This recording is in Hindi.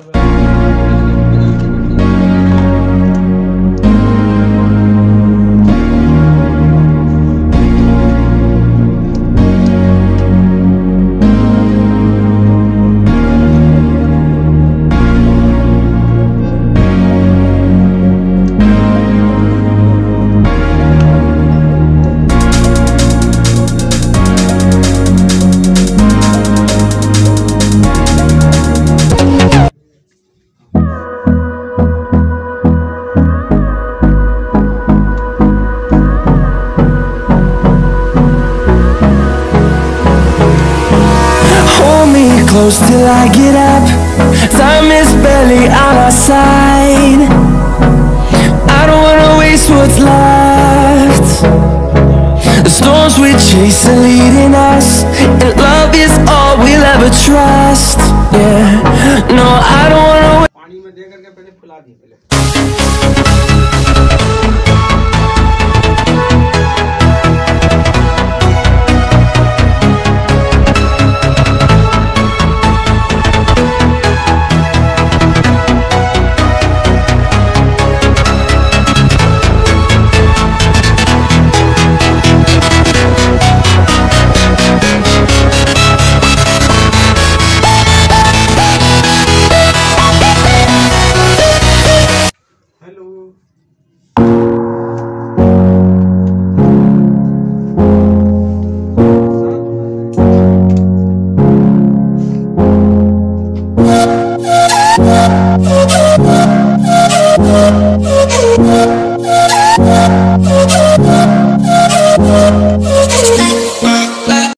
Close till I get up. Time is barely on our side. I don't wanna waste what's left. The storms we chase are leading us, and love is all we'll ever trust. Yeah, no, I don't wanna पानी में दे करके पहले फुला दी पहले। wait.